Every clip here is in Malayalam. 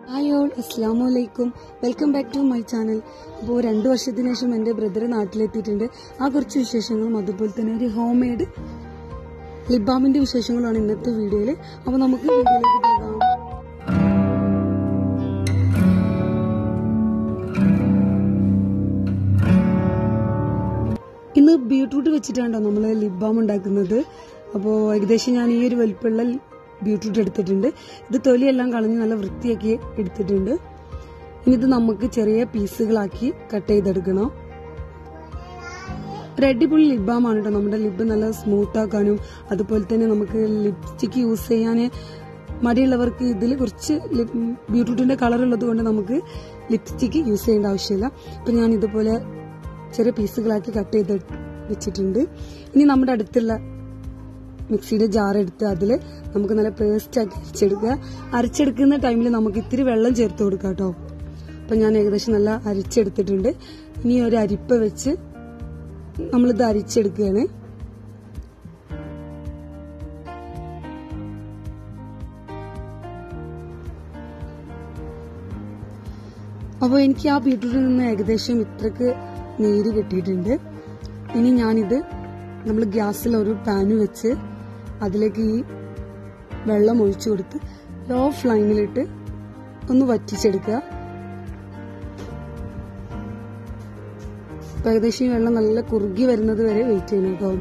ഹായ് ഓൾ, അസ്സലാമു അലൈക്കും. Welcome back to my channel. അപ്പോൾ 2 വർഷത്തിന് ശേഷം എൻ്റെ ബ്രദർ നാട്ടിലെത്തിയിട്ടുണ്ട്. ആ കുറച്ച് വിശേഷങ്ങളും അതുപോലെ തന്നെ ഒരു ഹോം മെയ്ഡ് ലിപ് ബാമിന്റെ വിശേഷങ്ങളാണ് ഇന്നത്തെ വീഡിയോയിൽ. അപ്പോൾ നമുക്ക് വീഡിയോയിലേക്ക് പോകാം. ഇന്ന് ബീട്രൂട്ട് വെച്ചിട്ടാണോ നമ്മൾ ലിപ് ബാം ഉണ്ടാക്കുന്നത്. അപ്പോൾ ഏകദേശം ഞാൻ ഈ ഒരു വലിപ്പമുള്ള ബീട്രൂട്ട് എടുത്തിട്ടുണ്ട്. ഇത് തൊലിയെല്ലാം കളഞ്ഞ് നല്ല വൃത്തിയാക്കി എടുത്തിട്ടുണ്ട്. ഇനി ഇത് നമുക്ക് ചെറിയ പീസുകളാക്കി കട്ട് ചെയ്തെടുക്കണം. ഒരു അടിപൊളി ലിപ് ബാം ആണ് കേട്ടോ. നമ്മുടെ ലിപ്പ് നല്ല സ്മൂത്ത് ആക്കാനും അതുപോലെ തന്നെ നമുക്ക് ലിപ്സ്റ്റിക്ക് യൂസ് ചെയ്യാൻ മടിയുള്ളവർക്ക് ഇതിൽ കുറച്ച് ബീട്രൂട്ടിന്റെ കളർ ഉള്ളത് കൊണ്ട് നമുക്ക് ലിപ്സ്റ്റിക്ക് യൂസ് ചെയ്യേണ്ട ആവശ്യമില്ല. അപ്പൊ ഞാൻ ഇതുപോലെ ചെറിയ പീസുകളാക്കി കട്ട് ചെയ്ത് വെച്ചിട്ടുണ്ട്. ഇനി നമ്മുടെ അടുത്തുള്ള മിക്സിയുടെ ജാർ എടുത്ത് അതിൽ നമുക്ക് നല്ല പേസ്റ്റ് ആക്കി അരച്ചെടുക്കുക. അരച്ചെടുക്കുന്ന ടൈമിൽ നമുക്ക് ഇത്തിരി വെള്ളം ചേർത്ത് കൊടുക്കാം കേട്ടോ. അപ്പൊ ഞാൻ ഏകദേശം നല്ല അരച്ചെടുത്തിട്ടുണ്ട്. ഇനി ഒരു അരിപ്പ വെച്ച് നമ്മളിത് അരിച്ചെടുക്കുകയാണ്. അപ്പോൾ എനിക്ക് ആ ബീട്രൂട്ടിൽ നിന്ന് ഏകദേശം ഇത്രക്ക് നീര് കിട്ടിയിട്ടുണ്ട്. ഇനി ഞാനിത് നമ്മൾ ഗ്യാസിൽ ഒരു പാന് വെച്ച് അതിലേക്ക് ഈ വെള്ളം ഒഴിച്ചു കൊടുത്ത് ലോ ഫ്ലെയിമിലിട്ട് ഒന്ന് വറ്റിച്ചെടുക്കുക. ഏകദേശം ഈ വെള്ളം നല്ല കുറുകി വരുന്നത് വരെ വെയിറ്റ് ചെയ്യണം കേട്ടോ.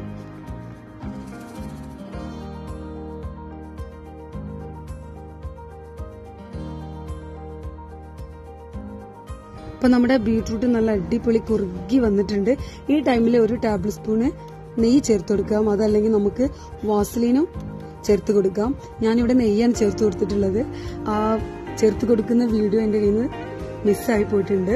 അപ്പൊ നമ്മുടെ ബീട്രൂട്ട് നല്ല അടിപൊളി കുറുകി വന്നിട്ടുണ്ട്. ഈ ടൈമിൽ ഒരു ടേബിൾ സ്പൂണ് നെയ്യ് ചേർത്ത് കൊടുക്കാം. അതല്ലെങ്കിൽ നമുക്ക് വാസലിനും ചേർത്ത് കൊടുക്കാം. ഞാനിവിടെ നെയ്യാണ് ചേർത്ത് കൊടുത്തിട്ടുള്ളത്. ആ ചേർത്ത് കൊടുക്കുന്ന വീഡിയോ എന്റെ കയ്യിൽ നിന്ന് മിസ്സായി പോയിട്ടുണ്ട്.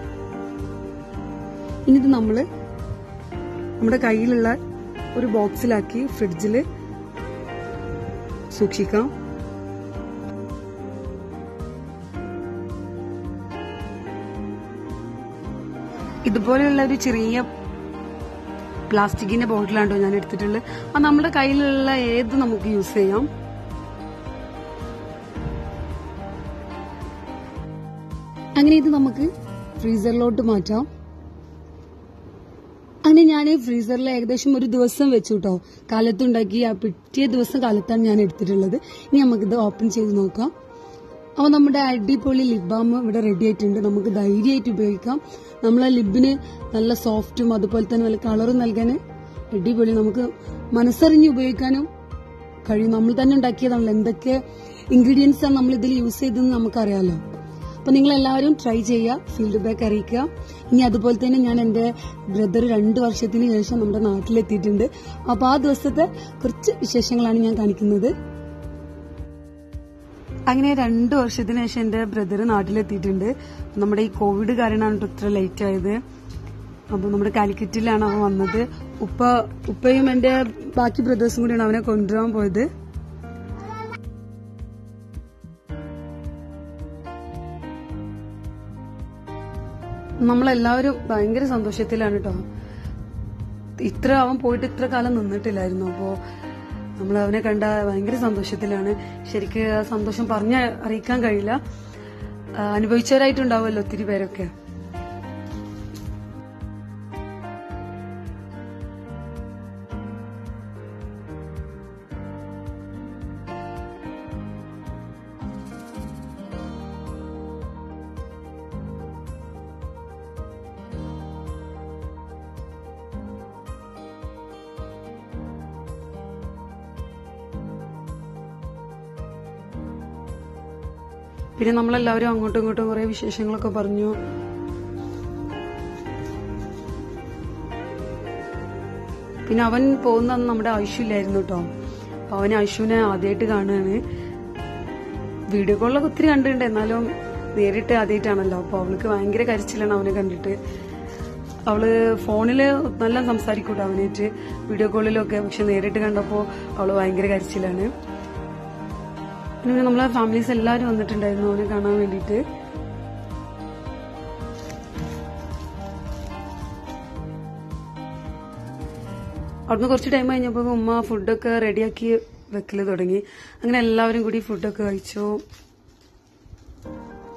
ഇനി ഇത് നമ്മുടെ കയ്യിലുള്ള ഒരു ബോക്സിലാക്കി ഫ്രിഡ്ജിൽ സൂക്ഷിക്കാം. ഇതുപോലെയുള്ള ഒരു ചെറിയ പ്ലാസ്റ്റിക്കിന്റെ ബോട്ടിലാണ്ടോ ഞാൻ എടുത്തിട്ടുള്ളത്. അത് നമ്മുടെ കയ്യിലുള്ള ഏത് നമുക്ക് യൂസ് ചെയ്യാം. അങ്ങനെ ഇത് നമുക്ക് ഫ്രീസറിലോട്ട് മാറ്റാം. അങ്ങനെ ഞാൻ ഫ്രീസറിൽ ഏകദേശം ഒരു ദിവസം വെച്ചു കേട്ടോ. കാലത്തുണ്ടാക്കി ആ പിറ്റേ ദിവസം കാലത്താണ് ഞാൻ എടുത്തിട്ടുള്ളത്. ഇനി നമുക്കിത് ഓപ്പൺ ചെയ്ത് നോക്കാം. അപ്പോൾ നമ്മുടെ അടിപൊളി ലിപ് ബാം ഇവിടെ റെഡി ആയിട്ടുണ്ട്. നമുക്ക് ധൈര്യമായിട്ട് ഉപയോഗിക്കാം. നമ്മളെ ലിബിന് നല്ല സോഫ്റ്റും അതുപോലെ തന്നെ നല്ല കളറും നൽകാൻ അടിപൊളി. നമുക്ക് മനസ്സറിഞ്ഞ് ഉപയോഗിക്കാനും കഴിയും. നമ്മൾ തന്നെ ഉണ്ടാക്കിയതാണല്ലോ. എന്തൊക്കെ ഇൻഗ്രീഡിയൻസ് ആണ് നമ്മൾ ഇതിൽ യൂസ് ചെയ്തതെന്ന് നമുക്കറിയാലോ. അപ്പൊ നിങ്ങൾ എല്ലാവരും ട്രൈ ചെയ്യുക, ഫീഡ്ബാക്ക് അറിയിക്കുക. ഇനി അതുപോലെ തന്നെ ഞാൻ എന്റെ ബ്രദർ 2 വർഷത്തിന് ശേഷം നമ്മുടെ നാട്ടിലെത്തിയിട്ടുണ്ട്. അപ്പൊ ആ ദിവസത്തെ കുറച്ച് വിശേഷങ്ങളാണ് ഞാൻ കാണിക്കുന്നത്. അങ്ങനെ 2 വർഷത്തിന് ശേഷം എന്റെ ബ്രദർ നാട്ടിലെത്തിയിട്ടുണ്ട്. നമ്മുടെ ഈ കോവിഡ് കാരണമാണ് ഇത്ര ലേറ്റ് ആയത്. അപ്പൊ നമ്മുടെ കാലിക്കറ്റിലാണ് അവൻ വന്നത്. ഉപ്പയും എന്റെ ബാക്കി ബ്രദേഴ്സും കൂടിയാണ് അവനെ കൊണ്ടുവരാൻ പോയത്. നമ്മളെല്ലാവരും ഭയങ്കര സന്തോഷത്തിലാണ് കേട്ടോ. അവൻ പോയിട്ട് ഇത്ര കാലം നിന്നിട്ടില്ലായിരുന്നു. അപ്പോ നമ്മൾ അവനെ കണ്ട ഭയങ്കര സന്തോഷത്തിലാണ്. ശരിക്ക് ആ സന്തോഷം അറിയിക്കാൻ കഴിയില്ല. അനുഭവിച്ചവരായിട്ടുണ്ടാവുമല്ലോ ഒത്തിരി പേരൊക്കെ. പിന്നെ നമ്മളെല്ലാവരും അങ്ങോട്ടും ഇങ്ങോട്ടും കുറെ വിശേഷങ്ങളൊക്കെ പറഞ്ഞു. പിന്നെ അവൻ പോകുന്ന നമ്മുടെ ആയുഷില്ലായിരുന്നു കേട്ടോ. അപ്പൊ അവന് ആയുഷിനെ ആദ്യമായിട്ട് കാണുകയാണ്. വീഡിയോ കോളിലൊക്കെ ഒത്തിരി കണ്ടിട്ടുണ്ട്, എന്നാലും നേരിട്ട് ആദ്യമായിട്ടാണല്ലോ. അപ്പൊ അവൾക്ക് ഭയങ്കര കരച്ചിലാണ് അവനെ കണ്ടിട്ട്. അവള് ഫോണില് നല്ല സംസാരിക്കൂട്ടോ അവനായിട്ട്, വീഡിയോ കോളിലൊക്കെ. പക്ഷെ നേരിട്ട് കണ്ടപ്പോ അവള് ഭയങ്കര കരച്ചിലാണ്. പിന്നെ നമ്മളെ ഫാമിലീസ് എല്ലാവരും വന്നിട്ടുണ്ടായിരുന്നു അവനെ കാണാൻ വേണ്ടിയിട്ട്. അവിടുന്ന് കുറച്ച് ടൈം കഴിഞ്ഞപ്പോ ഉമ്മ ഫുഡൊക്കെ റെഡിയാക്കി വെക്കല് തുടങ്ങി. അങ്ങനെ എല്ലാവരും കൂടി ഫുഡൊക്കെ കഴിച്ചു.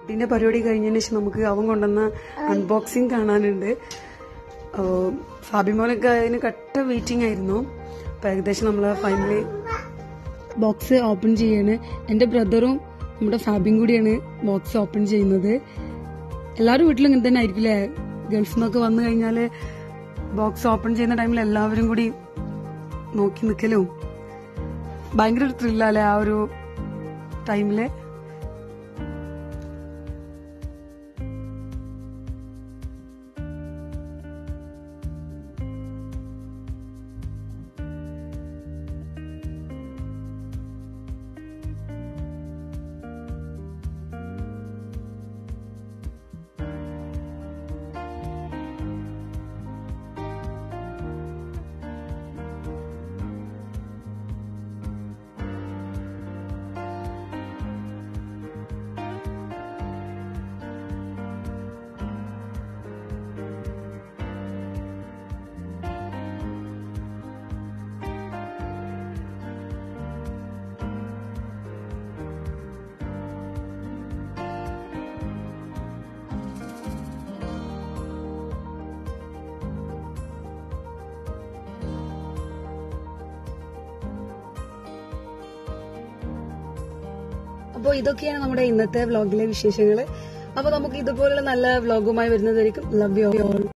കുട്ടീന്റെ പരിപാടി കഴിഞ്ഞതിന് ശേഷം നമുക്ക് അവൻ കൊണ്ടുവന്ന അൺബോക്സിങ് കാണാനുണ്ട്. ഫാബിമോനൊക്കെ അതിന് കട്ട വെയിറ്റിംഗ് ആയിരുന്നു. അപ്പൊ ഏകദേശം നമ്മള് ഫൈനലി ബോക്സ് ഓപ്പൺ ചെയ്യാണ്. എന്റെ ബ്രദറും നമ്മുടെ ഫാബിയും കൂടിയാണ് ബോക്സ് ഓപ്പൺ ചെയ്യുന്നത്. എല്ലാവരും വീട്ടിലും ഇങ്ങനെ തന്നെ ആയിരിക്കില്ലേ, ഗൾഫിൽ നിന്നൊക്കെ വന്നു കഴിഞ്ഞാല് ബോക്സ് ഓപ്പൺ ചെയ്യുന്ന ടൈമിൽ എല്ലാവരും കൂടി നോക്കി നിൽക്കലും ഭയങ്കര ഒരു ത്രില്ലല്ലേ ആ ഒരു ടൈമില്. അപ്പോൾ ഇതൊക്കെയാണ് നമ്മുടെ ഇന്നത്തെ വ്ലോഗിലെ വിശേഷങ്ങൾ. അപ്പൊ നമുക്ക് ഇതുപോലുള്ള നല്ല വ്ലോഗുമായി വരുന്നതായിരിക്കും. Love you all.